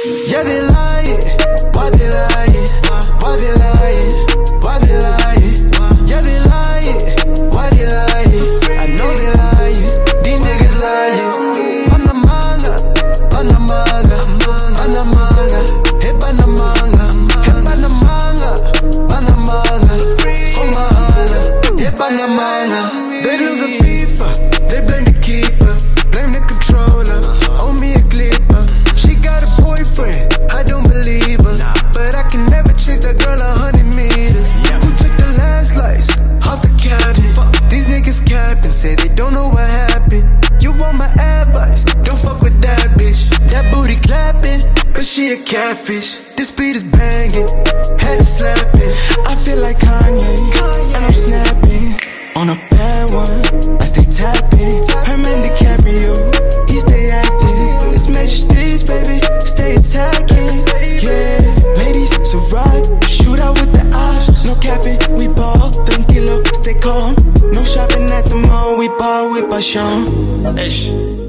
Yeah, they lying. Why they lying? Why they lying? Why they lying? Yeah, they lying. Why they lying? I know they lying. These niggas lying. Panamanga, Panamanga, Panamanga. Hey, Panamanga, hey, Panamanga, Panamanga. For my honor, hey, Panamanga. They lose a FIFA, they blame the keeper, blame the controller, owe me a clipper. She got a boyfriend, I don't believe her, but I can never chase that girl 100 meters. Who took the last slice off the cabinet? These niggas capping, say they don't know what happened. You want my advice, don't fuck with that bitch. That booty clapping, cause she a catfish. This beat is banging, head is slapping. I feel like Kanye, and I'm snapping. On a bad one, I stay tapping. Herman DiCaprio, he stay acting. It's Major Steez, baby, stay attacking. Yeah, ladies, so rock, shoot out with the eyes. No capping, we ball, tranquilo, stay calm. No shopping at the mall, we ball with Bashan.